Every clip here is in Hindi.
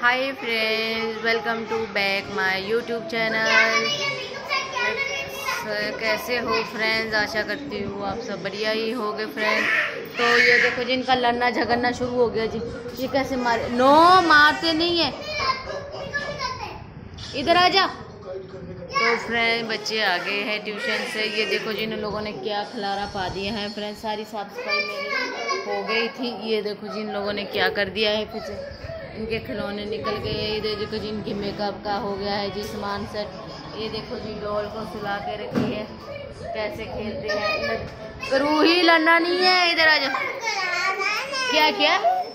Hi friends, welcome to back my YouTube channel. कैसे हो फ्रेंड्स? आशा करती हूँ आप सब बढ़िया ही होगे फ्रेंड्स। तो ये देखो जी, इनका लड़ना झगड़ना शुरू हो गया जी। ये कैसे मारे? नो, मारते नहीं है, इधर आ जा। तो फ्रेंड बच्चे आ गए हैं ट्यूशन से। ये देखो जी, इन लोगों ने क्या खलारा पा दिया है फ्रेंड्स। सारी साफ सफाई मेरी हो गई थी। ये देखो जी, इन लोगों ने क्या कर दिया है। फिर से इनके खिलौने निकल गए। ये देखो जी, इनकी मेकअप का हो गया है जी सामान सेट। ये देखो जी, डॉल को सुला के रखी है, कैसे खेलते हैं। रूही लड़ना नहीं है, इधर आ जा। क्या क्या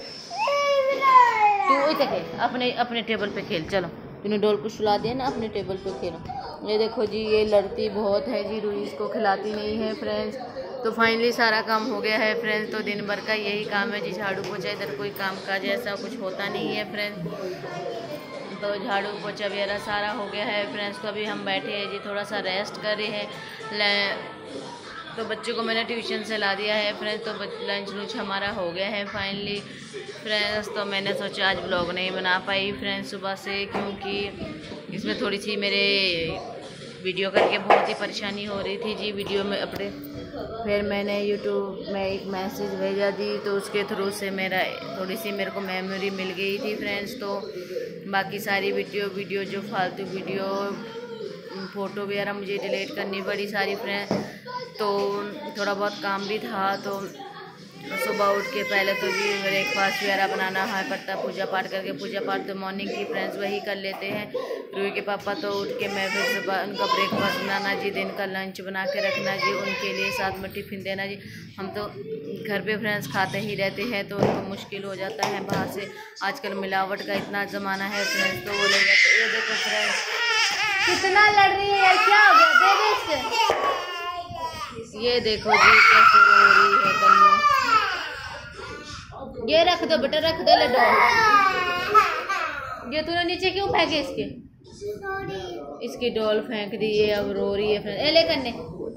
तू इधर खेल, अपने अपने टेबल पे खेल। चलो, तूने डॉल को सुला दिया ना, अपने टेबल पे खेलो। ये देखो जी, ये लड़ती बहुत है जी, रूही इसको खिलाती नहीं है फ्रेंड्स। तो फाइनली सारा काम हो गया है फ्रेंड्स। तो दिन भर का यही काम है जी, झाड़ू पोछा। इधर कोई काम काज ऐसा कुछ होता नहीं है फ्रेंड्स। तो झाड़ू पोछा वगैरह सारा हो गया है फ्रेंड्स। तो अभी हम बैठे हैं जी, थोड़ा सा रेस्ट कर रहे हैं। तो बच्चों को मैंने ट्यूशन से ला दिया है फ्रेंड्स। तो लंच लुंच हमारा हो गया है फाइनली फ्रेंड्स। तो मैंने सोचा आज ब्लॉग नहीं बना पाई फ्रेंड्स सुबह से, क्योंकि इसमें थोड़ी सी मेरे वीडियो करके बहुत ही परेशानी हो रही थी जी वीडियो में अपने। फिर मैंने यूट्यूब में एक मैसेज भेजा दी, तो उसके थ्रू से मेरा थोड़ी सी मेरे को मेमोरी मिल गई थी फ्रेंड्स। तो बाकी सारी वीडियो जो फालतू वीडियो फ़ोटो वगैरह मुझे डिलीट करनी पड़ी सारी फ्रेंड्स। तो थोड़ा बहुत काम भी था। तो सुबह उठ के पहले तो जी ब्रेकफास्ट वगैरह बनाना है पड़ता, पूजा पाठ करके। पूजा पाठ तो मॉर्निंग की फ्रेंड्स वही कर लेते हैं। रूही के पापा तो उठ के मैं फिर सुबह उनका ब्रेकफास्ट बनाना जी, दिन का लंच बना के रखना जी, उनके लिए साथ में टिफ़िन देना जी। हम तो घर पे फ्रेंड्स खाते ही रहते हैं, तो उनको मुश्किल हो जाता है बाहर से। आजकल मिलावट का इतना ज़माना है फ्रेंड्स, तो वो ले जाते। ये देखो फ्रेंड्स, कितना लड़ रही है यार, क्या हो गया? दे दे इससे। ये देखो जी, कैसे रो रही है कन्नू। ये रख दो बेटा, रख दे लड्डू। ये तूने नीचे क्यों फेंके इसकी डॉल फेंक दी है, अब रो रही है फ्रेंड। ले करने।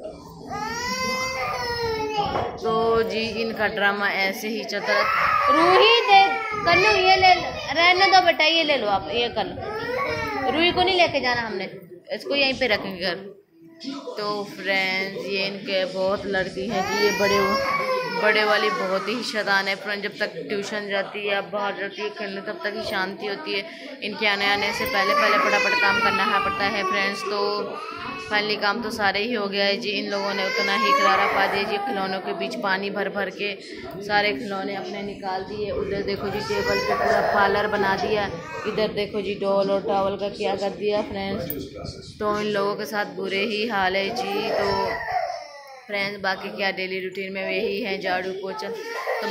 तो जी इनका ड्रामा ऐसे ही चलता है। रूही दे कन्नू, ये ले, रहने दो बेटा, ये ले लो आप, ये कर लो। रूही को नहीं लेके जाना हमने, इसको यहीं पे रखेंगे घर। तो फ्रेंड्स ये इनके बहुत लड़ती हैं जी। ये बड़े वाली बहुत ही शैतान है फ्रेंड। जब तक ट्यूशन जाती है, अब बाहर जाती है खेलने, तब तक ही शांति होती है। इनके आने से पहले फटाफट काम करना है पड़ता है फ्रेंड्स। तो फाइनली काम तो सारे ही हो गया है जी। इन लोगों ने उतना ही खिलारा पा दिया जी, खिलौनों के बीच पानी भर भर के सारे खिलौने अपने निकाल दिए। उधर देखो जी, टेबल पे पूरा पार्लर बना दिया। इधर देखो जी, डॉल और टॉवल का क्या कर दिया फ्रेंड्स। तो इन लोगों के साथ बुरे ही हाल है जी। तो फ्रेंड्स बाकी क्या डेली रूटीन में यही है, झाड़ू पोछा। तो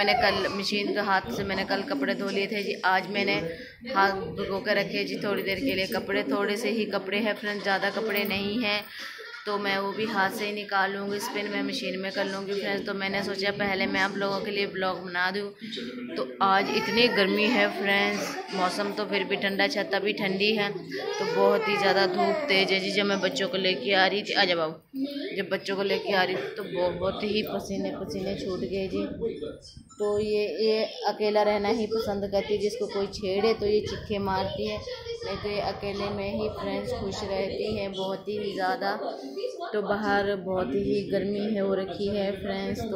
मशीन तो हाथ से मैंने कल कपड़े धो लिए थे जी। आज मैंने हाथ भिगो कर रखे जी थोड़ी देर के लिए कपड़े। थोड़े से ही कपड़े हैं फ्रेंड्स, ज़्यादा कपड़े नहीं हैं। तो मैं वो भी हाथ से ही निकाल लूँगी, स्पिन मैं मशीन में कर लूँगी फ्रेंड्स। तो मैंने सोचा पहले मैं आप लोगों के लिए ब्लॉग बना दूँ। तो आज इतनी गर्मी है फ्रेंड्स, मौसम तो फिर भी ठंडा, छत भी ठंडी है। तो बहुत ही ज़्यादा धूप तेज़ है जी। जब मैं बच्चों को लेके आ रही थी, आजा बाबू, जब बच्चों को लेके आ रही थी तो बहुत ही पसीने छूट गए जी। तो ये अकेला रहना ही पसंद करती है। जिसको कोई छेड़े तो ये चिक्के मारती है, नहीं तो ये अकेले में ही फ्रेंड्स खुश रहती है बहुत ही ज़्यादा। तो बाहर बहुत ही गर्मी हो रखी है फ्रेंड्स। तो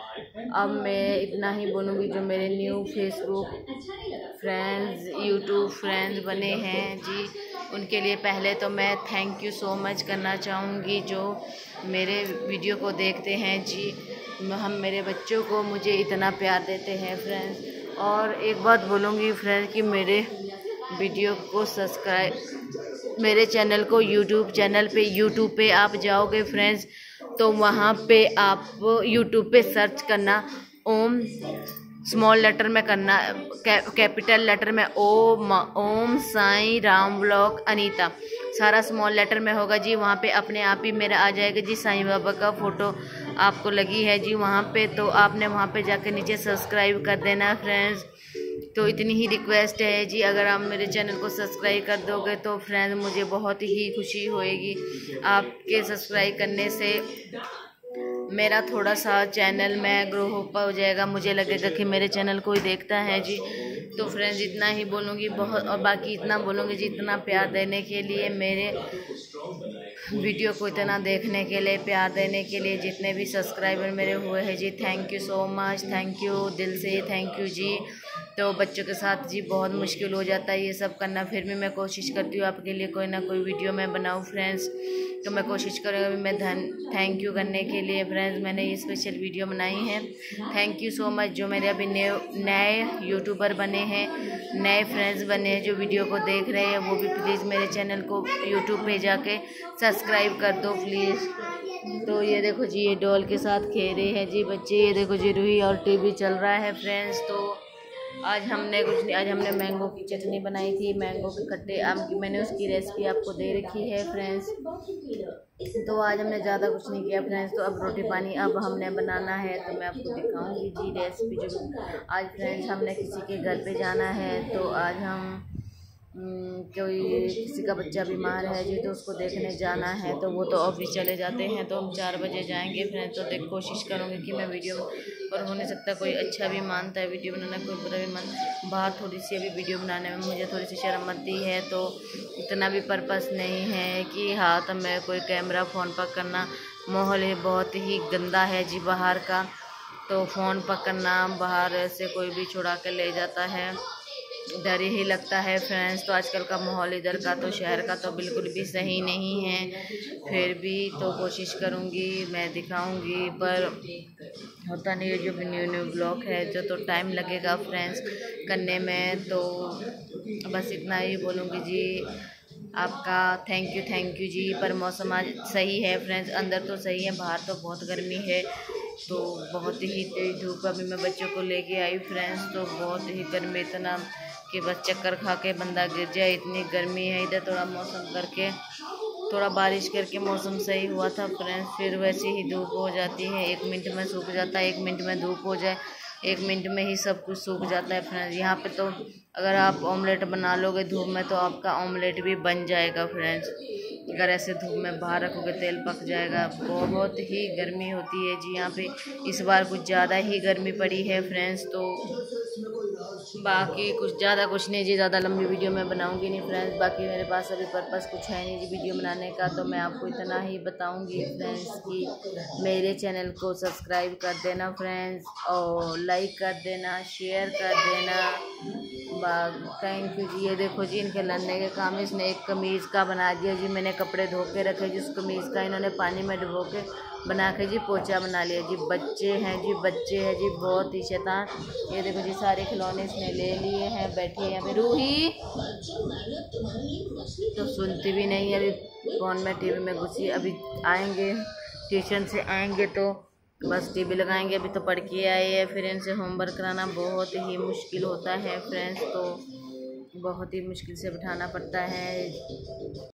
अब मैं इतना ही बोलूँगी, जो मेरे new Facebook friends, YouTube friends बने हैं जी, उनके लिए पहले तो मैं थैंक यू सो मच करना चाहूँगी, जो मेरे वीडियो को देखते हैं जी। हम मेरे बच्चों को मुझे इतना प्यार देते हैं फ्रेंड्स। और एक बात बोलूँगी फ्रेंड्स कि मेरे वीडियो को सब्सक्राइब, मेरे चैनल को यूट्यूब पे आप जाओगे फ्रेंड्स, तो वहाँ पे आप यूट्यूब पे सर्च करना, ओम स्मॉल लेटर में करना, कैपिटल लेटर में ओम साईं राम व्लॉग अनीता, सारा स्मॉल लेटर में होगा जी। वहाँ पे अपने आप ही मेरा आ जाएगा जी। साईं बाबा का फ़ोटो आपको लगी है जी वहाँ पे, तो आपने वहाँ पे जाकर नीचे सब्सक्राइब कर देना फ्रेंड्स। तो इतनी ही रिक्वेस्ट है जी, अगर आप मेरे चैनल को सब्सक्राइब कर दोगे तो फ्रेंड्स मुझे बहुत ही खुशी होएगी। आपके सब्सक्राइब करने से मेरा थोड़ा सा चैनल में ग्रो हो जाएगा। मुझे लगेगा कि मेरे चैनल कोई देखता है जी। तो फ्रेंड्स इतना ही बोलूँगी बहुत, और बाकी इतना बोलूँगी जी, इतना प्यार देने के लिए, मेरे वीडियो को इतना देखने के लिए, प्यार देने के लिए, जितने भी सब्सक्राइबर मेरे हुए हैं जी, thank you so much, thank you, दिल से थैंक यू जी। तो बच्चों के साथ जी बहुत मुश्किल हो जाता है ये सब करना, फिर भी मैं कोशिश करती हूँ आपके लिए कोई ना कोई वीडियो मैं बनाऊँ फ्रेंड्स। तो मैं कोशिश करूँगी मैं थैंक यू करने के लिए फ्रेंड्स, मैंने ये स्पेशल वीडियो बनाई है। थैंक यू सो मच जो मेरे अभी नए यूट्यूबर बने हैं, नए फ्रेंड्स बने हैं जो वीडियो को देख रहे हैं, वो भी प्लीज़ मेरे चैनल को यूट्यूब पे जाके सब्सक्राइब कर दो प्लीज़। तो ये देखो जी, ये डॉल के साथ खेल रहे हैं जी बच्चे, ये देखो जी रूही, और टीवी चल रहा है फ्रेंड्स। तो आज हमने मैंगो की चटनी बनाई थी, मैंगो के खट्टे आम की, मैंने उसकी रेसिपी आपको दे रखी है फ्रेंड्स। तो आज हमने ज़्यादा कुछ नहीं किया फ्रेंड्स। तो अब रोटी पानी अब हमने बनाना है, तो मैं आपको दिखाऊंगी जी रेसिपी। जो आज फ्रेंड्स हमने किसी के घर पे जाना है, तो आज हम कोई किसी का बच्चा बीमार है जी, तो उसको देखने जाना है, तो वो तो ऑफिस चले जाते हैं, तो हम 4 बजे जाएंगे फ्रेंड्स। तो कोशिश करूँगी कि मैं वीडियो, और हो नहीं सकता कोई अच्छा भी मानता है वीडियो बनाना, कोई बुरा भी मान, बाहर थोड़ी सी अभी वीडियो बनाने में मुझे थोड़ी सी शर्म आती है, तो इतना भी पर्पस नहीं है कि हाँ तो मैं कोई कैमरा फ़ोन पकड़ना, माहौल है बहुत ही गंदा है जी बाहर का, तो फ़ोन पकड़ना, बाहर ऐसे कोई भी छुड़ा के ले जाता है, डर ही लगता है फ्रेंड्स। तो आजकल का माहौल इधर का, तो शहर का तो बिल्कुल भी सही नहीं है, फिर भी तो कोशिश करूँगी मैं दिखाऊँगी, पर होता नहीं है जो न्यू ब्लॉग है जो, तो टाइम लगेगा फ्रेंड्स करने में। तो बस इतना ही बोलूँगी जी, आपका थैंक यू जी। पर मौसम आज सही है फ्रेंड्स, अंदर तो सही है, बाहर तो बहुत गर्मी है, तो बहुत ही तेज धूप। अभी मैं बच्चों को लेके आई फ्रेंड्स, तो बहुत ही गर्मी, इतना कि बस चक्कर खा के बंदा गिर जाए, इतनी गर्मी है इधर। थोड़ा मौसम करके, थोड़ा बारिश करके मौसम सही हुआ था फ्रेंड्स, फिर वैसे ही धूप हो जाती है, 1 मिनट में सूख जाता है, 1 मिनट में धूप हो जाए, 1 मिनट में ही सब कुछ सूख जाता है फ्रेंड्स। यहाँ पे तो अगर आप ऑमलेट बना लोगे धूप में, तो आपका ऑमलेट भी बन जाएगा फ्रेंड्स। अगर ऐसे धूप में बाहर रखोगे तेल पक जाएगा। बहुत ही गर्मी होती है जी यहाँ पे, इस बार कुछ ज़्यादा ही गर्मी पड़ी है फ्रेंड्स। तो बाकी ज़्यादा कुछ नहीं जी, ज़्यादा लंबी वीडियो मैं बनाऊंगी नहीं फ्रेंड्स, बाकी मेरे पास अभी पर्पस कुछ है नहीं जी वीडियो बनाने का। तो मैं आपको इतना ही बताऊंगी फ्रेंड्स कि मेरे चैनल को सब्सक्राइब कर देना फ्रेंड्स, और लाइक कर देना, शेयर कर देना। थैंक यू जी। ये देखो जी, इनके लड़ने के काम, इसने एक कमीज़ का बना दिया जी, मैंने कपड़े धो के रखे जी, उस कमीज़ का इन्होंने पानी में डुबो के बना के जी पोछा बना लिया जी। बच्चे हैं जी बहुत ही शैतान। ये देखो जी, सारे खिलौने इसने ले लिए हैं, बैठी है यहाँ पे रूही, तो सुनती भी नहीं है, अभी फ़ोन में टीवी में घुसी। अभी आएंगे ट्यूशन से, आएंगे तो बस टीवी लगाएंगे। अभी तो पढ़ के आए हैं, फिर इनसे होमवर्क कराना बहुत ही मुश्किल होता है फ्रेंड्स, तो बहुत ही मुश्किल से बिठाना पड़ता है।